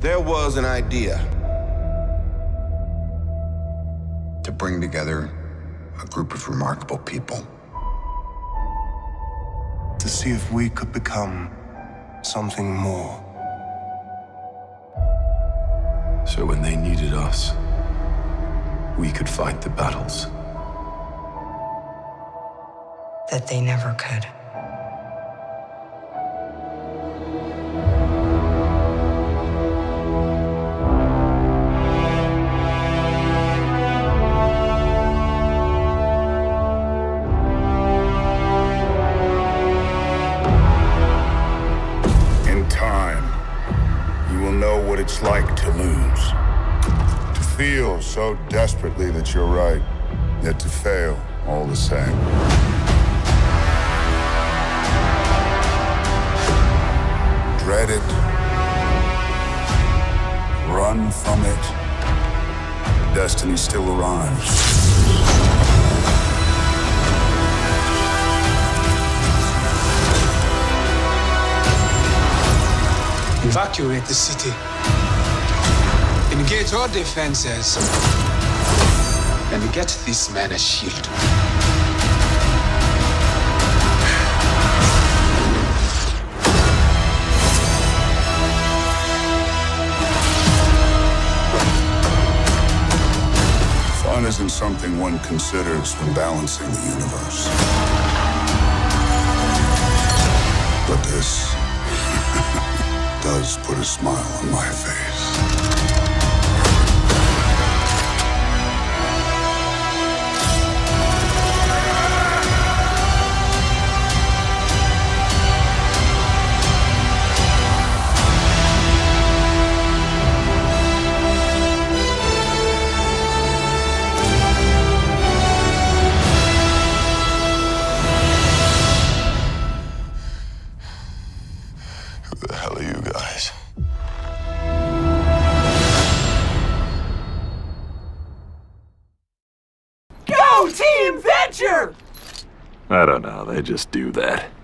There was an idea to bring together a group of remarkable people. To see if we could become something more. So when they needed us, we could fight the battles that they never could. In time, you will know what it's like to lose. To feel so desperately that you're right, yet to fail all the same. Dread it. Run from it. Destiny still arrives. Evacuate the city. Engage all defenses. And get this man a shield. Fun isn't something one considers when balancing the universe. But this does put a smile on my face. Who the hell are you guys? Go Team Venture! I don't know, they just do that.